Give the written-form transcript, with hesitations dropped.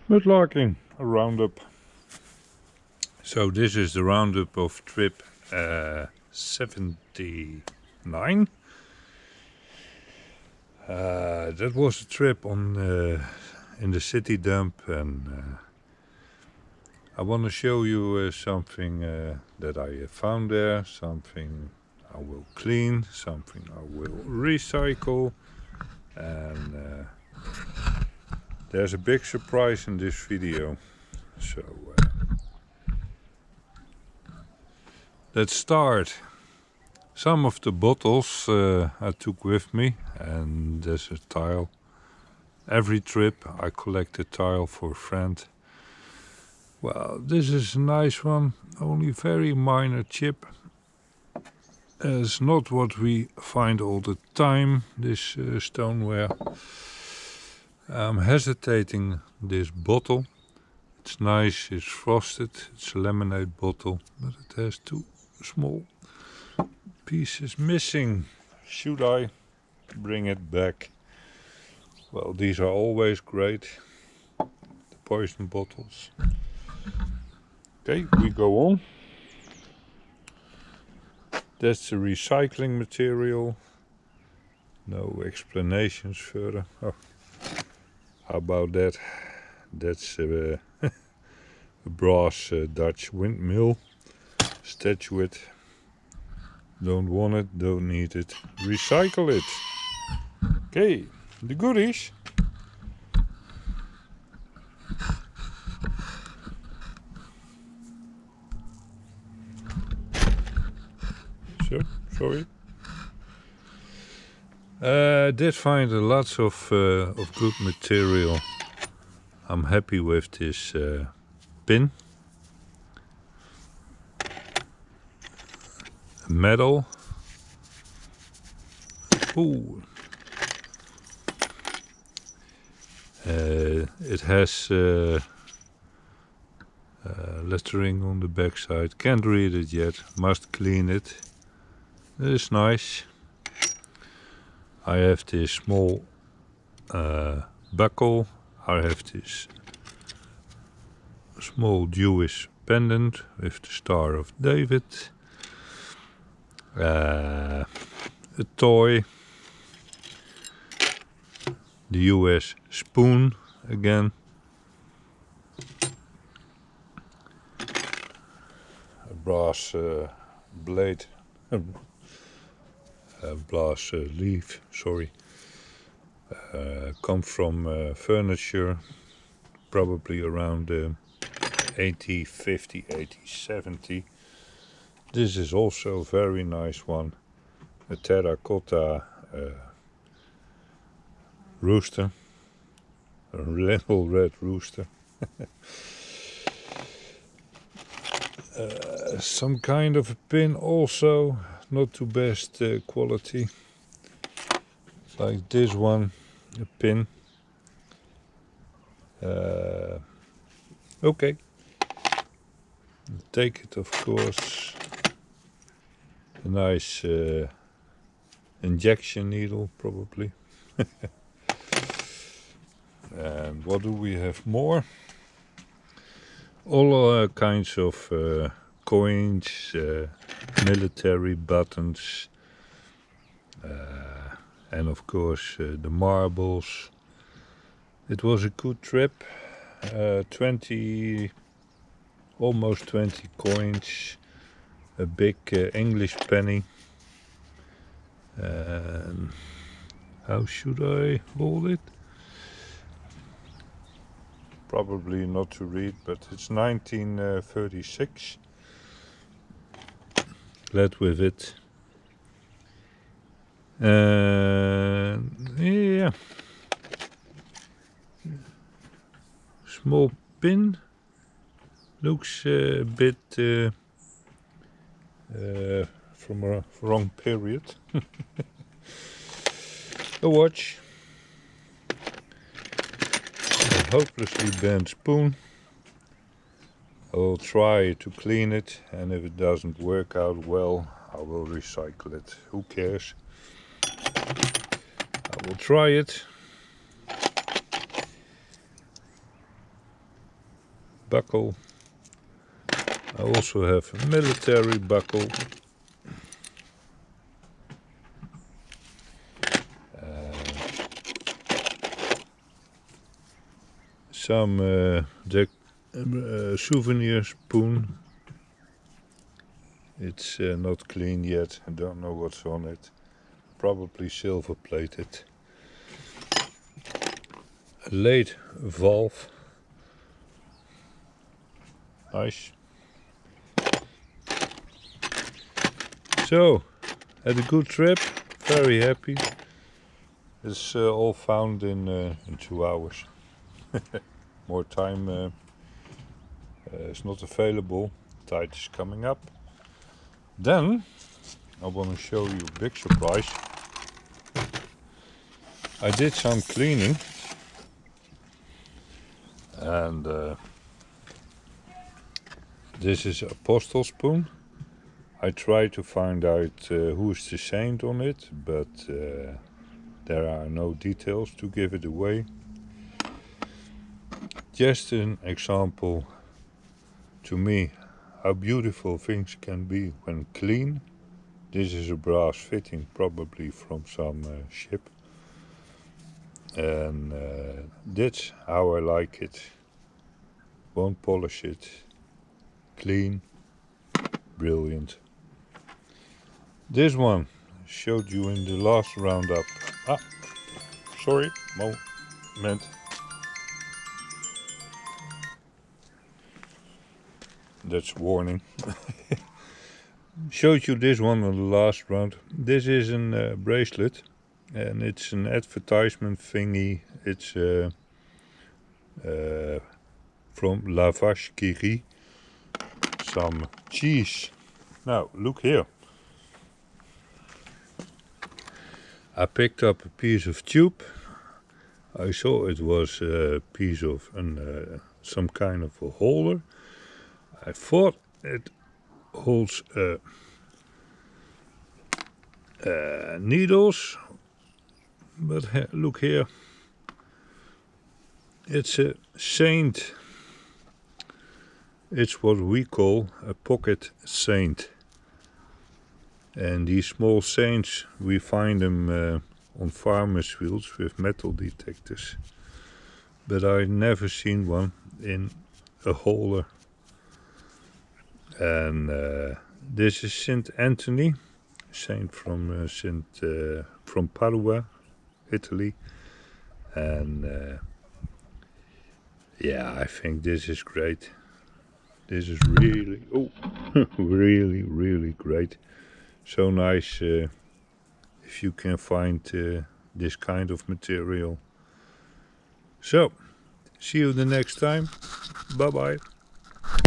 Mudlarking, a roundup. So this is the roundup of trip 79. That was a trip on in the city dump, and I want to show you something that I found there, something I will clean, something I will recycle, and there's a big surprise in this video. So let's start. Some of the bottles I took with me, and there's a tile. Every trip I collect a tile for a friend. Well, this is a nice one, only very minor chip. It's not what we find all the time, this stoneware. I'm hesitating this bottle. It's nice, it's frosted, it's a lemonade bottle, but it has two small pieces missing. Should I bring it back? Well, these are always great, the poison bottles. Okay, we go on. That's the recycling material. No explanations further. Oh, how about that? That's a brass Dutch windmill statuette. Don't want it, don't need it. Recycle it. Okay, the goodies. So, sorry. Did find lots of good material. I'm happy with this pin. Metal. Ooh. It has lettering on the backside. Can't read it yet. Must clean it. It is nice. I have this small buckle. I have this small Jewish pendant with the Star of David. A toy. The US spoon again. A brass blade. Brass leaf, sorry. Come from furniture, probably around 80, 50, 80, 70. This is also a very nice one. A terracotta rooster. A little red rooster. Some kind of a pin also. Not too best quality. Like this one. A pin. Okay. Take it, of course. A nice injection needle, probably. And what do we have more? All kinds of coins, military buttons, and of course the marbles. It was a good trip. 20, almost 20 coins, a big English penny. How should I hold it? Probably not to read, but it's 1936. Glad with it. Yeah. Small pin. Looks a bit from a wrong period. A watch. A hopelessly bent spoon. I will try to clean it, and if it doesn't work out well, I will recycle it. Who cares? I will try it. buckle. I also have a military buckle. Some souvenir spoon. It's not clean yet. I don't know what's on it. Probably silver plated. A late valve. Nice. So, had a good trip. Very happy. It's all found in 2 hours. More time is not available. Tide is coming up. Then I want to show you a big surprise. I did some cleaning, and this is a postal spoon. I tried to find out who's the saint on it, but there are no details to give it away. Just an example to me how beautiful things can be when clean. This is a brass fitting, probably from some ship, and that's how I like it. Won't polish it. Clean, brilliant. This one showed you in the last roundup. Sorry, moment. That's warning. Showed you this one on the last round. This is a bracelet, and it's an advertisement thingy. It's from La Vache qui rit. Some cheese. Now look here. I picked up a piece of tube. I saw it was a piece of some kind of a holder. I thought it holds needles, but look here. It's a saint. It's what we call a pocket saint. And these small saints, we find them on farmers' fields with metal detectors. But I've never seen one in a holder. And this is Saint Anthony, saint from from Padua, Italy. And yeah, I think this is great. This is really, really, really great. So nice if you can find this kind of material. So, see you the next time. Bye bye.